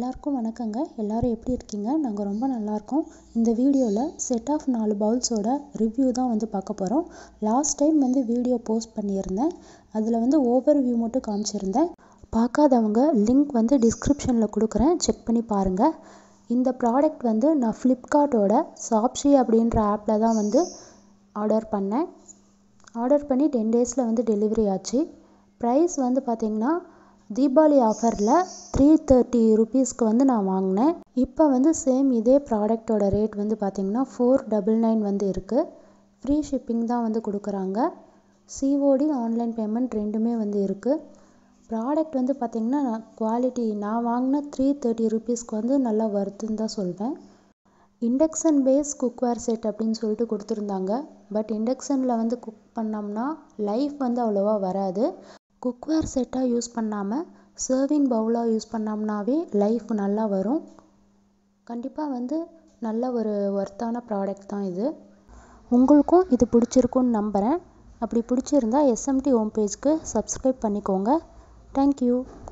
எல்லாருக்கும் வணக்கங்க. எல்லாரும் எப்படி இருக்கீங்க? நாங்கள் ரொம்ப நல்லாயிருக்கோம். இந்த வீடியோவில் செட் ஆஃப் 4 பவுல்ஸோட ரிவ்யூ தான் பார்க்க போகிறோம். லாஸ்ட் டைம் வீடியோ போஸ்ட் பண்ணியிருந்தேன். அதில் ஓவர்வியூ மட்டும் காமிச்சிருந்தேன். பார்க்காதவங்க லிங்க் டிஸ்கிரிப்ஷனில் கொடுக்குறேன், செக் பண்ணி பாருங்கள். இந்த ப்ராடக்ட் நான் ஃப்ளிப்கார்ட்டோட ஷாப்ஸி அப்படின்ற ஆப்பில் தான் ஆர்டர் பண்ணேன். ஆர்டர் பண்ணி 10 டேஸில் டெலிவரி ஆச்சு. ப்ரைஸ் பார்த்திங்கன்னா தீபாவளி ஆஃபரில் 330 ருபீஸ்க்கு நான் வாங்கினேன். இப்போ சேம் இதே ப்ராடக்டோட ரேட் பார்த்திங்கன்னா 499 இருக்குது. ஃப்ரீ ஷிப்பிங் தான் கொடுக்குறாங்க. சிஓடி ஆன்லைன் பேமெண்ட் ரெண்டுமே இருக்குது. ப்ராடக்ட் பார்த்திங்கன்னா குவாலிட்டி நான் வாங்கின 330 ருபீஸ்க்கு நல்லா வர்த்துன்னு தான் சொல்வேன். இண்டக்ஷன் பேஸ் குக்வேர் செட் அப்படின்னு சொல்லிட்டு கொடுத்துருந்தாங்க. பட் இண்டக்ஷனில் குக் பண்ணோம்னா லைஃப் அவ்வளோவா வராது. குக்வேர் செட்டாக யூஸ் பண்ணாமல் சர்விங் பவுலாக யூஸ் பண்ணோம்னாவே லைஃப் நல்லா வரும். கண்டிப்பாக நல்ல ஒரு ஒர்த்தான ப்ராடக்ட் தான் இது. உங்களுக்கும் இது பிடிச்சிருக்குன்னு நம்புகிறேன். அப்படி பிடிச்சிருந்தா எஸ்எம்டி ஹோம் பேஜ்க்கு சப்ஸ்கிரைப் பண்ணிக்கோங்க. தேங்க்யூ.